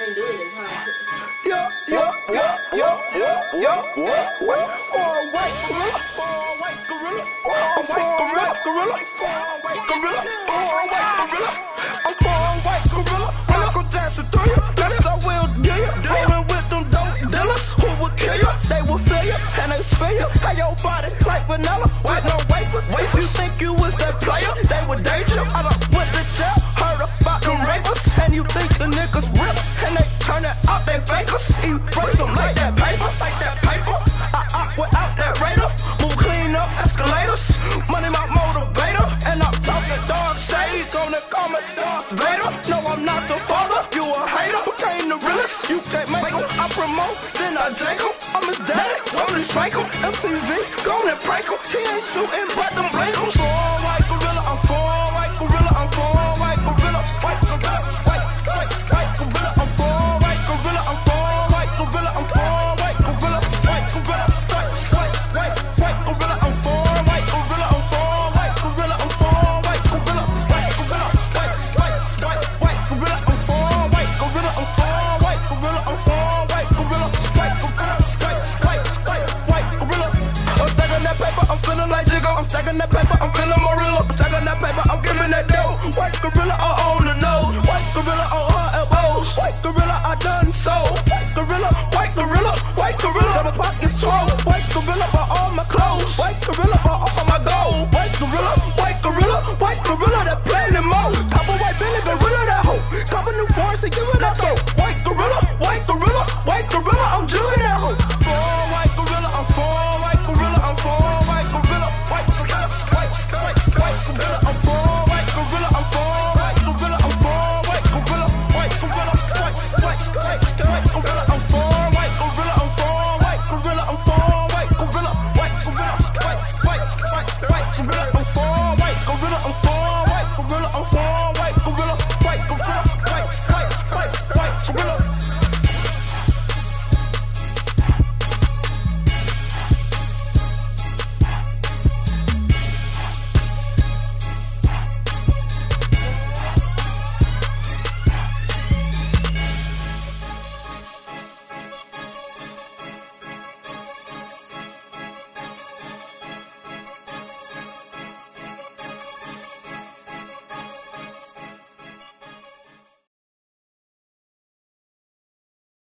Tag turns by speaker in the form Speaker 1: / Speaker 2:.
Speaker 1: didn't do it this hard.
Speaker 2: I'm foreign white gorilla. Michael Jackson through you. That's I will do you. Rolling with them dope dealers who will kill you. They will feel you and they feel you. How your body like vanilla with no wafers. If you think you was that player, they would date you. I done went to jail, heard about them rapers, and you think the niggas real, and they turn it out, they fakers. You break them like that paper, like that paper. I opt without that radar. Move clean up escalators. Money my motivator, and I'm talking dark shades on the comment Darth Vader. No, I'm not the father, you a hater. Who came the realest? You can't make them. I promote, then I jank them. I'm his daddy, roll and spank him. MTV, go and prank him. He ain't shooting, but them blink him. So all white